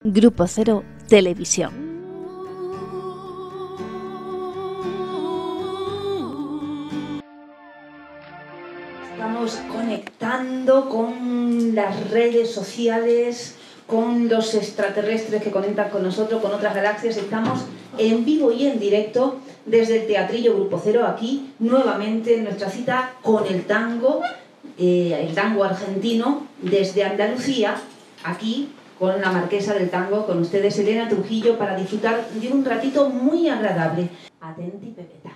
Grupo Cero Televisión. Estamos conectando con las redes sociales, con los extraterrestres que conectan con nosotros, con otras galaxias. Estamos en vivo y en directo desde el Teatrillo Grupo Cero, aquí nuevamente en nuestra cita con el tango argentino desde Andalucía, aquí con la marquesa del tango, con ustedes Elena Trujillo, para disfrutar de un ratito muy agradable. Atenti, Pepeta.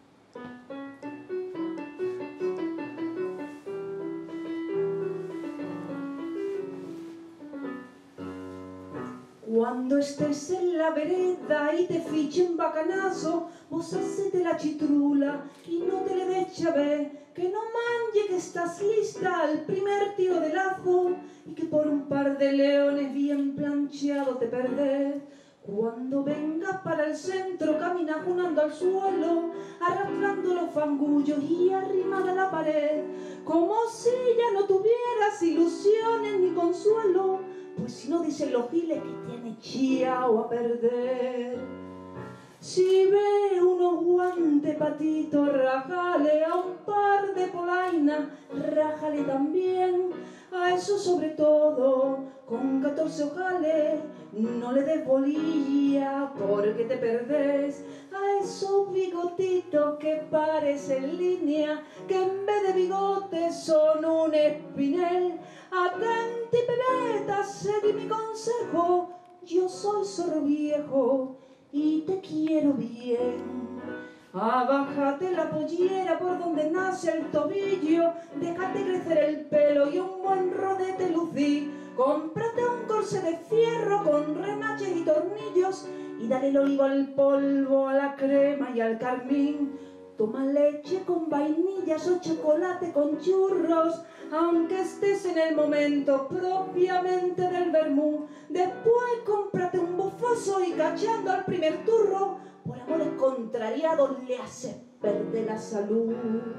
Cuando estés en la vereda y te fichen bacanazo, vos hacete la chitrula y no te le des ver, que no manje que estás lista al primer tiro de lazo y que por un par de leones bien plancheado te perdés. Cuando vengas para el centro, camina junando al suelo, arrastrando los fangullos y arrimada a la pared, como si ya no tuvieras ilusiones ni consuelo, pues si no dicen los giles que tiene chiao a perder. Si ve unos guantes patitos, rájale a un par de polainas, rájale también a eso sobre todo, con 14 ojales, no le des bolilla porque te perdés a esos bigotitos que parecen línea, que en vez de bigotes son un espinel. Atenti, Pepeta, seguí mi consejo, yo soy zorro viejo y te quiero bien. Abájate la pollera por donde nace el tobillo, déjate crecer el pelo y un buen rodete lucí. Cómprate un corsé de fierro con remaches y tornillos y dale el olivo al polvo, a la crema y al carmín. Toma leche con vainillas o chocolate con churros, aunque estés en el momento propiamente del vermú. Después cómprate un bufazo y cachando al primer turro, por amores contrariados le haces perder la salud.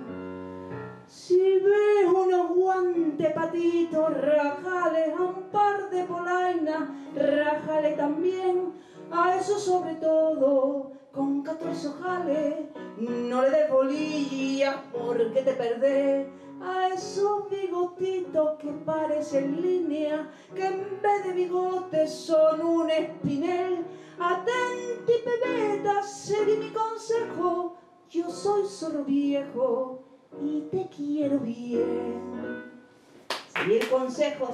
Si ves unos guantes patitos, rájale a un par de polainas, rájale también a eso sobre todo, con 14 ojales, no le des bolillas porque te perdés a esos bigotitos que parecen línea, que en vez de bigotes son un espinel. Atenti, Pepeta, seguí mi consejo, yo soy zorro viejo y te quiero bien. Seguí el consejo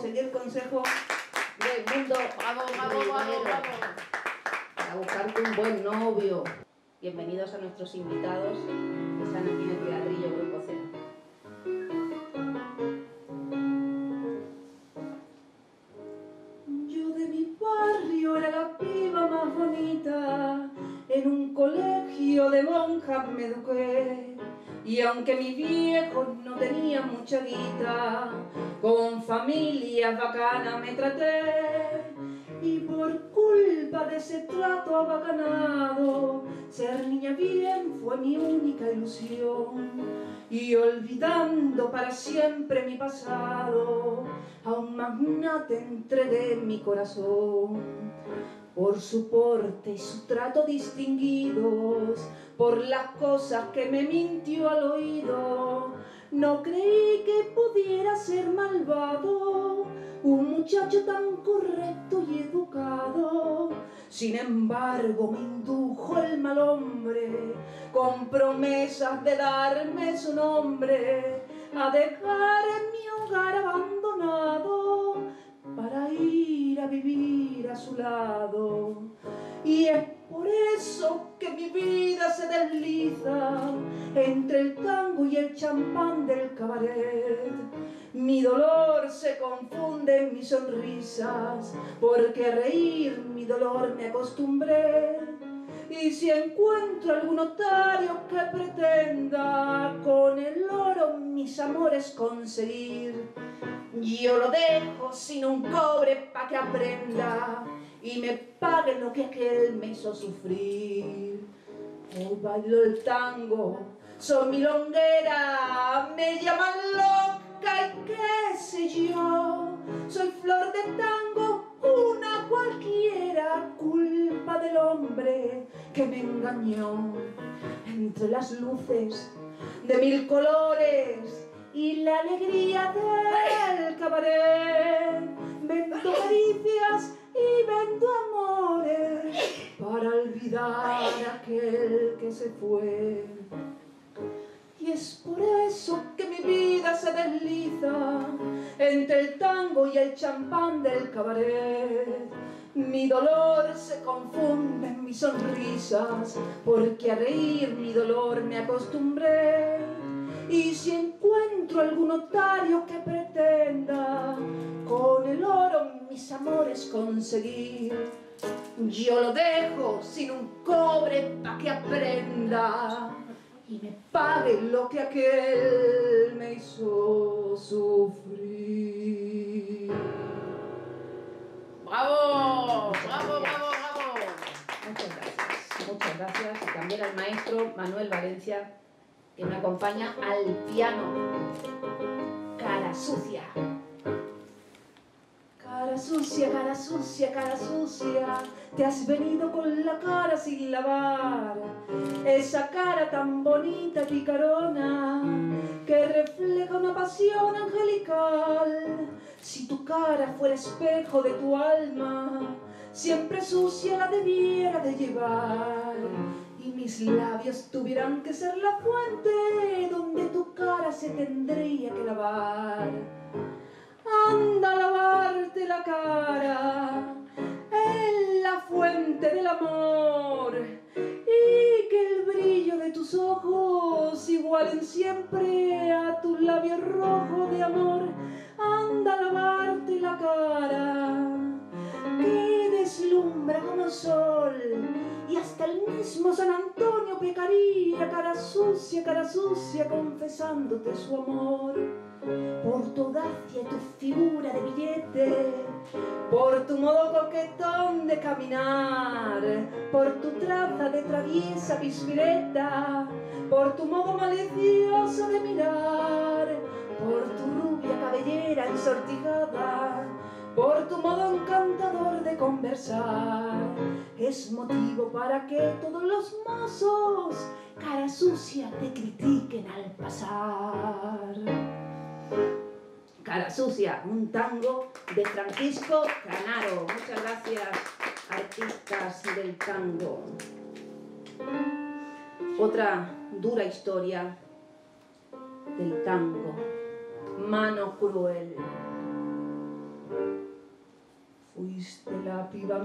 del mundo. Vamos. Para buscarte un buen novio. Bienvenidos a nuestros invitados que están aquí en el Teatrillo Grupo Cero. Yo de mi barrio era la piba más bonita, en un colegio de monjas me eduqué, y aunque mis viejos no tenían mucha guita, con familias bacanas me traté. Y por culpa de ese trato abacanado, ser niña bien fue mi única ilusión. Y olvidando para siempre mi pasado, a un magnate entregué mi corazón. Por su porte y su trato distinguidos, por las cosas que me mintió al oído, no creí que pudiera ser malvado un muchacho tan correcto y educado. Sin embargo me indujo el mal hombre, con promesas de darme su nombre, a dejar en mi hogar abandonado para ir a vivir a su lado. Y es por eso que mi vida se desliza entre el tango y el champán del cabaret. Mi dolor se confunde en mis sonrisas, porque a reír mi dolor me acostumbré. Y si encuentro algún otario que pretenda con el oro mis amores conseguir, yo lo dejo sin un cobre pa' que aprenda y me pague lo que aquel me hizo sufrir. Hoy bailo el tango, soy milonguera, me llaman loca y qué sé yo, soy flor de tango, una cualquiera. que me engañó. Entre las luces de 1000 colores y la alegría del cabaret, vendo caricias y vendo amores para olvidar a aquel que se fue. Y es por eso que mi vida se desliza entre el tango y el champán del cabaret. Mi dolor se confunde en mis sonrisas, porque a reír mi dolor me acostumbré. Y si encuentro algún notario que pretenda con el oro mis amores conseguir, yo lo dejo sin un cobre pa' que aprenda y me pague lo que aquel me hizo sufrir. ¡Bravo! ¡Bravo, bravo, bravo! Muchas gracias. Y también al maestro Manuel Valencia, que me acompaña al piano. Cara sucia. Cara sucia, cara sucia, cara sucia, te has venido con la cara sin lavar. Esa cara tan bonita y picarona que refleja una pasión angelical. Si tu cara fuera espejo de tu alma, siempre sucia la debiera de llevar. Y mis labios tuvieran que ser la fuente donde tu cara se tendría que lavar. Anda a lavarte la cara en la fuente del amor, y que el brillo de tus ojos igualen siempre a tus labios rojos de amor. Anda a lavarte la cara que deslumbra como sol, y hasta el mismo San Antonio pecaría, cara sucia, confesándote su amor. Por tu audacia y tu figura de billete, por tu modo coquetón de caminar, por tu traza de traviesa pispireta, por tu modo malicioso de mirar, por tu rubia cabellera ensortijada, por tu modo encantador de conversar, es motivo para que todos los mozos cara sucia te critiquen al pasar. Cara sucia, un tango de Francisco Canaro. Muchas gracias, artistas del tango. Otra dura historia del tango, Mano Cruel. Fuiste la piba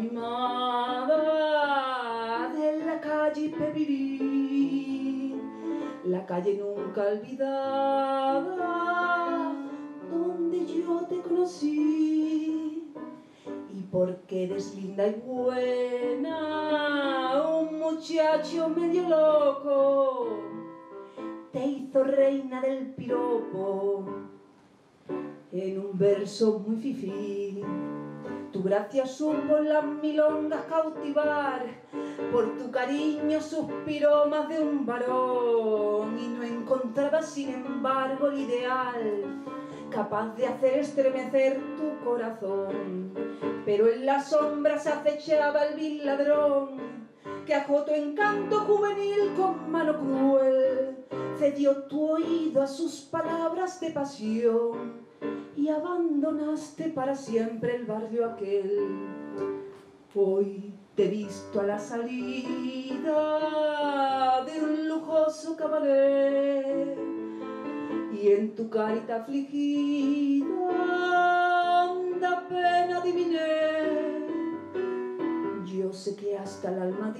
mimada de la calle Pepirín, la calle nunca olvidada donde yo te conocí. Y porque eres linda y buena, un muchacho medio loco te hizo reina del piropo en un verso muy fifí. Tu gracia supo las milongas cautivar, por tu cariño suspiró más de un varón, y no encontraba sin embargo el ideal capaz de hacer estremecer tu corazón. Pero en las sombras acechaba el vil ladrón que ajó tu encanto juvenil con mano cruel, cedió tu oído a sus palabras de pasión y abandonaste para siempre el barrio aquel. Hoy te he visto a la salida de un lujoso cabaret, y en tu carita afligida honda pena adiviné. Yo sé que hasta el alma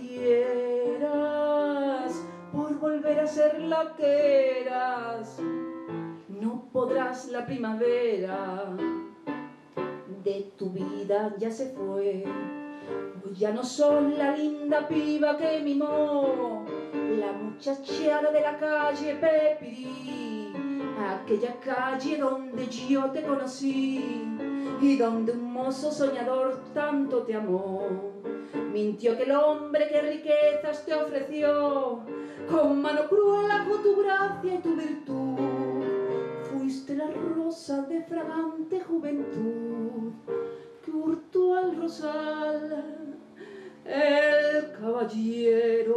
dieras por volver a ser la que eras. No podrás, la primavera de tu vida ya se fue. Hoy ya no sos la linda piba que mimó la muchachada de la calle Pepirí, aquella calle donde yo te conocí y donde un mozo soñador tanto te amó. Mintió que el hombre que riquezas te ofreció, con mano cruel ajó tu gracia y tu virtud. Fuiste la rosa de fragante juventud que hurtó al rosal el caballero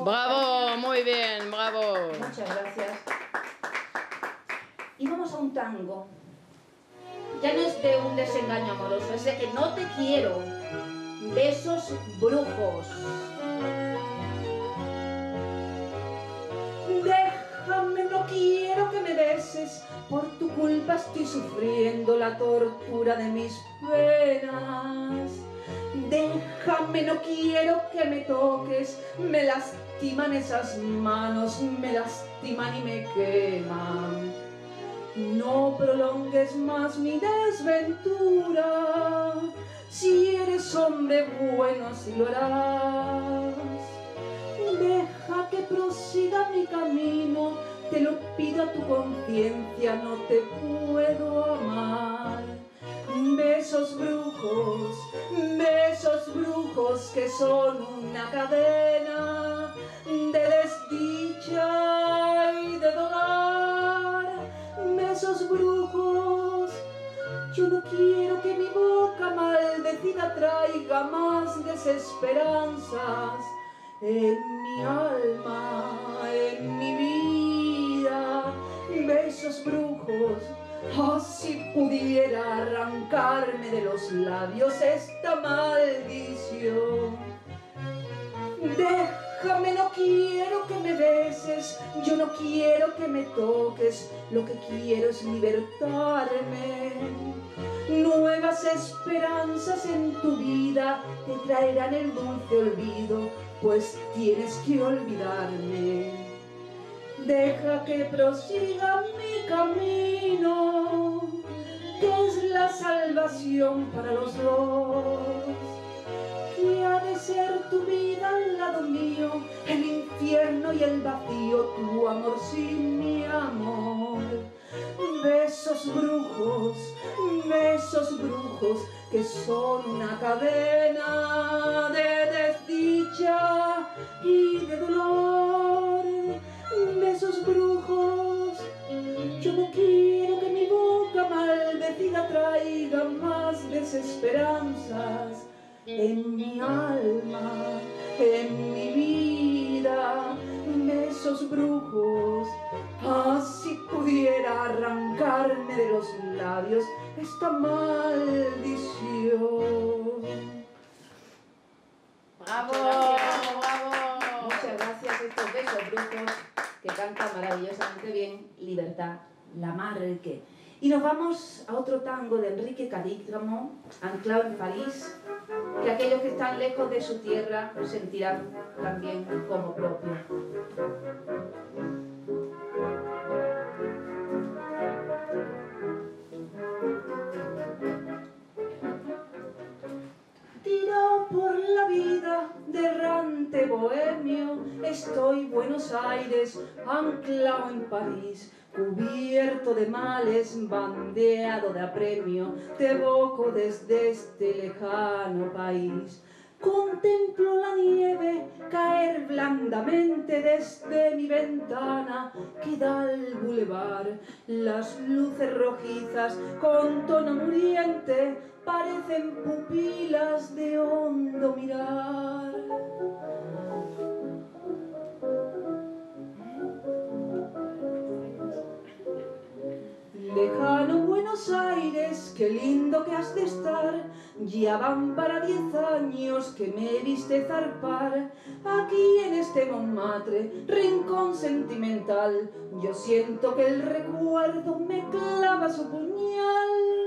Bravo, muy bien, bravo. Muchas gracias. Y vamos a un tango. Ya no es de un desengaño amoroso, es de que no te quiero. Besos brujos. Déjame, no quiero que me beses, por tu culpa estoy sufriendo la tortura de mis penas. Déjame, no quiero que me toques, me lastiman esas manos, me lastiman y me queman. No prolongues más mi desventura, si eres hombre bueno así lo harás. Deja que prosiga mi camino, te lo pido a tu conciencia, no te puedo amar. Besos brujos que son una cadena de desdicha y de dolor. Besos brujos, yo no quiero que mi boca maldecida traiga más desesperanzas en mi alma, en mi vida. Besos brujos, oh, si pudiera arrancarme de los labios esta maldición. Déjame, no quiero que me beses, yo no quiero que me toques, lo que quiero es libertarme. Nuevas esperanzas en tu vida te traerán el dulce olvido, pues tienes que olvidarme. Deja que prosiga mi camino, que es la salvación para los dos. Que ha de ser tu vida al lado mío, el infierno y el vacío, tu amor sin mi amor. Besos brujos que son una cadena de desdicha y de dolor. Besos brujos, yo no quiero que mi boca maldecida traiga más desesperanzas en mi alma, en mi vida. Besos brujos, si pudiera arrancarme de los labios esta maldición. Bravo, bravo. Muchas gracias. Estos besos brujos que cantan maravillosamente bien Libertad Lamarque. Y nos vamos a otro tango de Enrique Cadícamo, anclado en París, que aquellos que están lejos de su tierra sentirán también como propio. Tiro por la vida de errante bohemio, estoy Buenos Aires, anclado en París, cubierto de males, bandeado de apremio, te evoco desde este lejano país. Contemplo la nieve caer blandamente desde mi ventana que da al bulevar. Las luces rojizas con tono muriente parecen pupilas de hondo mirar. Lejano Buenos Aires, qué lindo que has de estar. Ya van para 10 años que me viste zarpar. Aquí en este Montmartre, rincón sentimental, yo siento que el recuerdo me clava su puñal.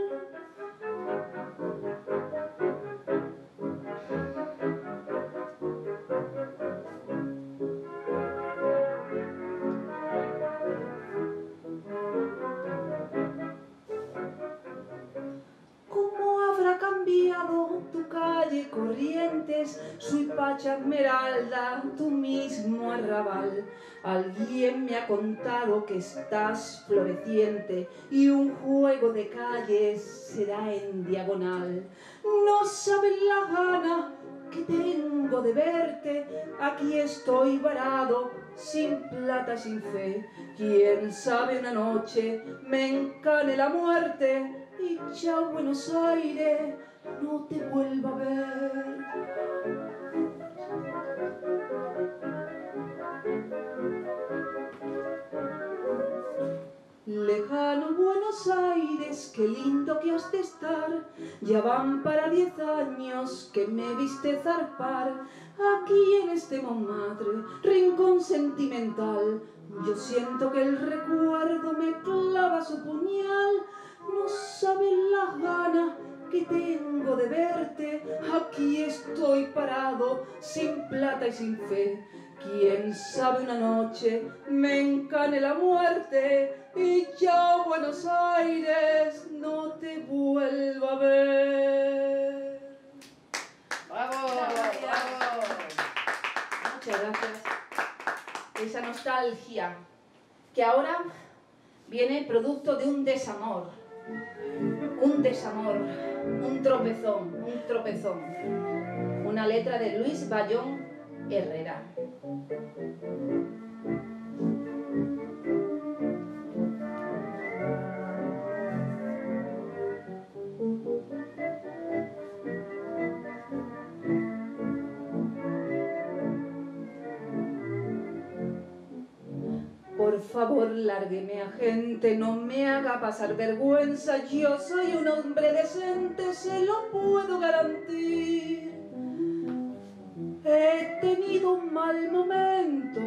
Cambiado tu calle Corrientes, Suipacha Esmeralda, tu mismo arrabal. Alguien me ha contado que estás floreciente y un juego de calles será en diagonal. No sabes la gana que tengo de verte, aquí estoy varado, sin plata, sin fe. Quién sabe una noche me encane la muerte y chao Buenos Aires, no te vuelva a ver. Buenos Aires, qué lindo que has de estar. Ya van para 10 años que me viste zarpar. Aquí en este Montmartre, rincón sentimental, yo siento que el recuerdo me clava su puñal. No sabes las ganas que tengo de verte. Aquí estoy parado, sin plata y sin fe. Quién sabe una noche me encane la muerte y ya Buenos Aires no te vuelva a ver. ¡Bravo! ¡Bravo! Muchas gracias. Esa nostalgia que ahora viene producto de un desamor, un tropezón. Una letra de Luis Bayón Herrera. Por favor, lárgueme, agente, no me haga pasar vergüenza. Yo soy un hombre decente, se lo puedo garantir. He tenido un mal momento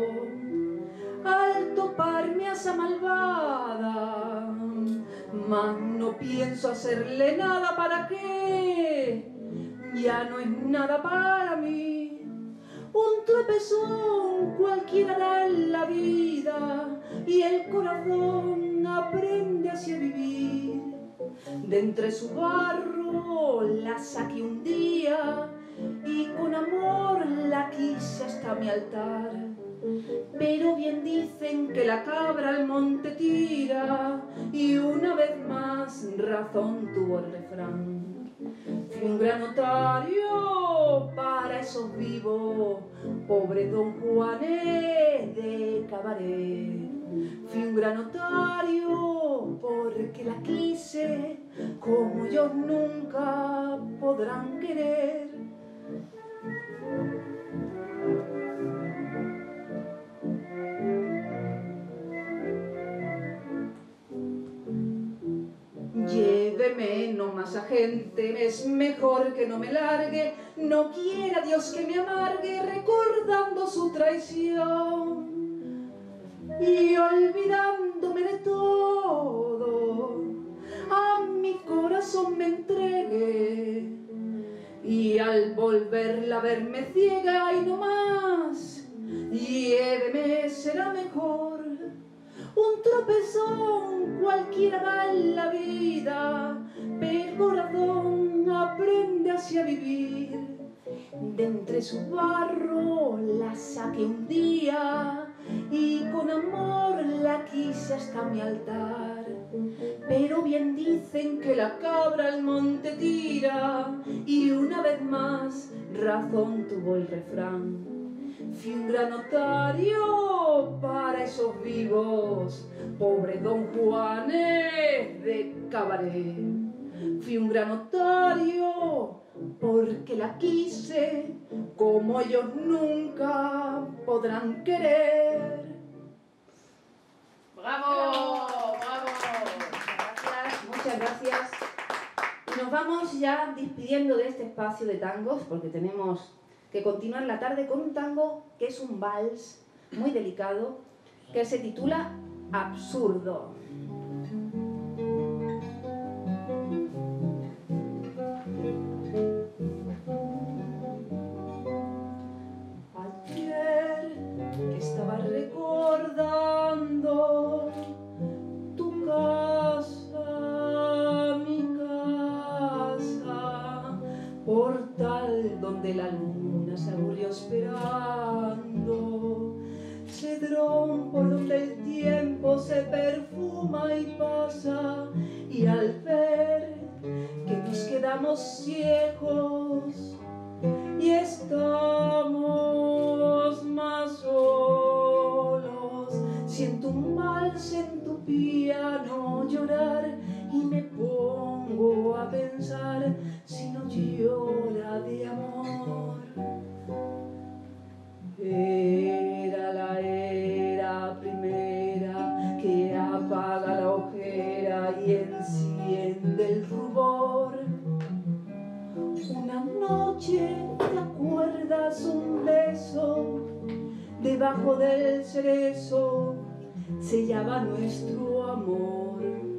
al toparme a esa malvada, mas no pienso hacerle nada. ¿Para qué? Ya no es nada para mí. Un tropezón cualquiera da en la vida y el corazón aprende así a vivir. De entre su barro la saqué un día y con amor la quise hasta mi altar. Pero bien dicen que la cabra al monte tira y una vez más razón tuvo el refrán. Fui un gran notario para esos vivos, pobre don Juané de Cabaret. Fui un gran notario porque la quise como ellos nunca podrán querer. Lléveme, no más agente, es mejor que no me largue. No quiera Dios que me amargue recordando su traición. Y olvidándome de todo, a mi corazón me entregué. Y al volverla a verme ciega y no más, lléveme, será mejor. Un tropezón cualquiera da en la vida, pero el corazón aprende así a vivir. De entre su barro la saqué un día y con amor la quise hasta mi altar. Pero bien dicen que la cabra al monte tira y una vez más razón tuvo el refrán. Fui un gran notario para esos vivos, pobre don Juané de Cabaret. Fui un gran notario porque la quise como ellos nunca podrán querer. ¡Bravo! ¡Bravo! Muchas gracias. Y nos vamos ya despidiendo de este espacio de tangos porque tenemos que continuar la tarde con un tango que es un vals muy delicado que se titula Absurdo. Ayer estaba recordando tu casa, mi casa, portal donde la luna se aburrió esperando, cedrón por donde el tiempo se perfuma y pasa, y al ver que nos quedamos ciegos y estamos más solos, siento un vals en tu piano llorar y me pongo a pensar si no llora de amor. Era la era primera que apaga la ojera y enciende el rubor. Una noche, ¿te acuerdas? Un beso debajo del cerezo sellaba nuestro amor.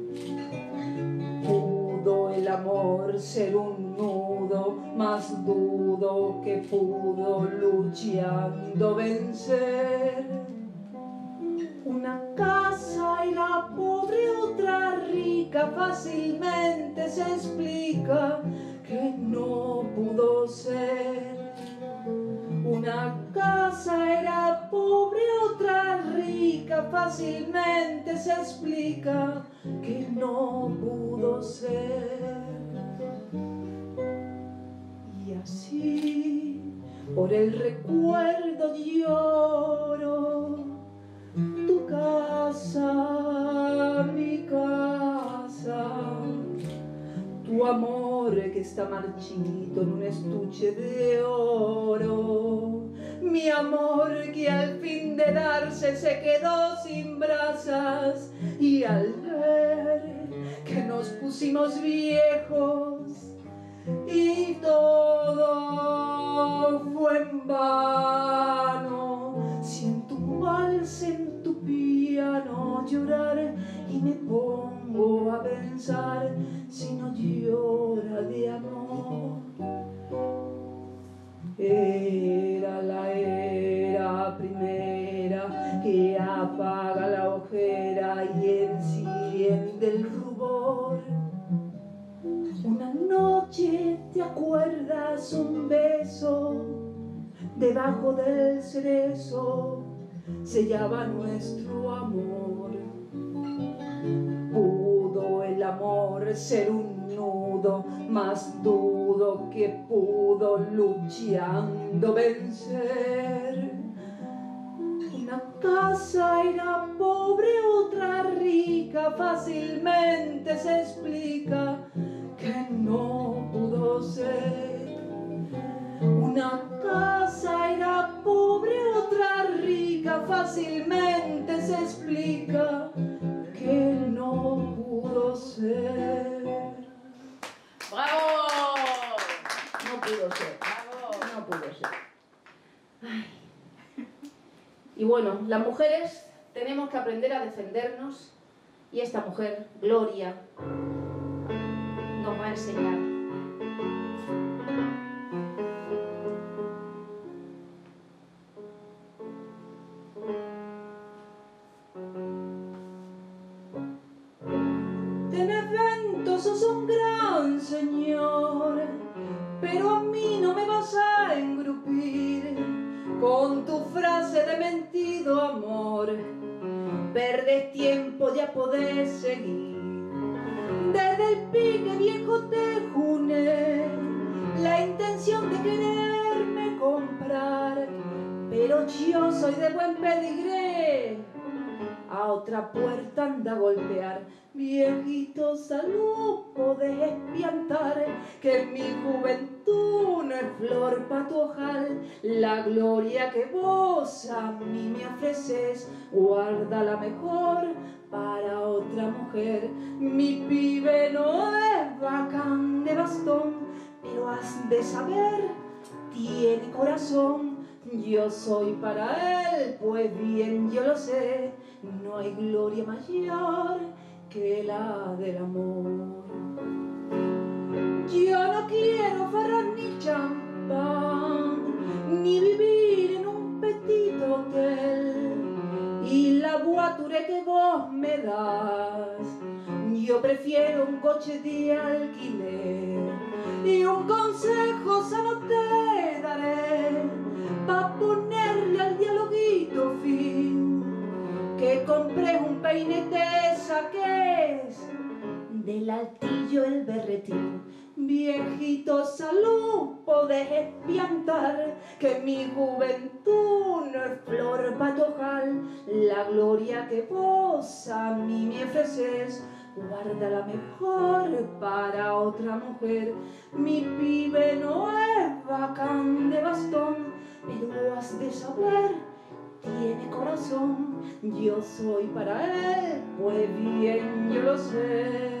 Pudo el amor ser un nudo, más dudo que pudo luchando vencer. Una casa era pobre, otra rica, fácilmente se explica que no pudo ser. Una casa era pobre, otra rica, fácilmente se explica que no pudo ser. Y así, por el recuerdo lloro, tu casa, mi casa, tu amor que está marchito en un estuche de oro, mi amor que al fin de darse se quedó sin brasas, y al ver que nos pusimos viejos y todo fue en vano, siento un vals en tu piano llorar y me pongo a pensar si no llora de amor. Era la era primera que apaga la ojera y enciende el rubor. Una noche, ¿te acuerdas? Un beso debajo del cerezo sellaba nuestro amor. Pudo el amor ser un nudo, más dudo que pudo luchando vencer. Una casa era pobre, otra rica, fácilmente se explica que no pudo ser. Una casa era pobre, otra rica, fácilmente se explica que no pudo ser. ¡Bravo! No pudo ser. ¡Bravo! No pudo ser. Ay. Y bueno, las mujeres tenemos que aprender a defendernos, y esta mujer, Gloria, nos va a enseñar. Tenés vento, sos un gran señor, pero a mí no me vas a engrupir con tu frase de mentido amor. Perdes tiempo, ya podés seguir. Desde el pique viejo te juné la intención de quererme comprar, pero yo soy de buen pedigré, a otra puerta anda a golpear. Viejito, salud, podés espiantar que en mi juventud no es flor pa' tu ojal. La gloria que vos a mí me ofreces, guárdala mejor para otra mujer. Mi pibe no es bacán de bastón, pero has de saber, tiene corazón. Yo soy para él, pues bien yo lo sé, no hay gloria mayor que la del amor. Yo no quiero farras ni champán, ni vivir en un petit hotel, y la voiture que vos me das, yo prefiero un coche de alquiler. Y un consejo solo te daré, pa' ponerle al dialoguito fin, que compré un peine, te saques del altillo el berretín. Viejito, salud, podés espiantar que mi juventud no es flor pa' tu ojal. La gloria que vos a mí me ofreces, guárdala mejor para otra mujer. Mi pibe no es bacán de bastón, pero has de saber, tiene corazón, yo soy para él, pues bien yo lo sé.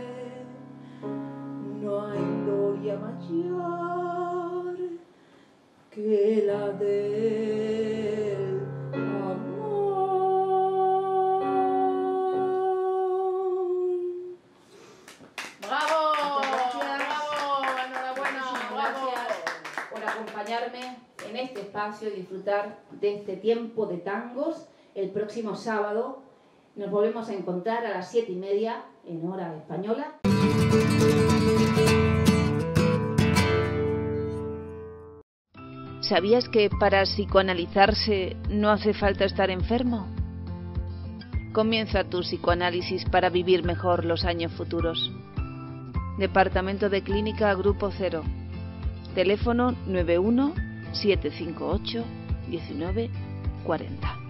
No hay gloria mayor que la del amor. ¡Bravo! Muchas gracias. ¡Bravo! ¡Enhorabuena! Muchísimas ¡Bravo! gracias por acompañarme en este espacio y disfrutar de este tiempo de tangos. El próximo sábado nos volvemos a encontrar a las 7:30 en hora española. ¿Sabías que para psicoanalizarse no hace falta estar enfermo? Comienza tu psicoanálisis para vivir mejor los años futuros. Departamento de Clínica Grupo Cero. Teléfono 91 758 19 40.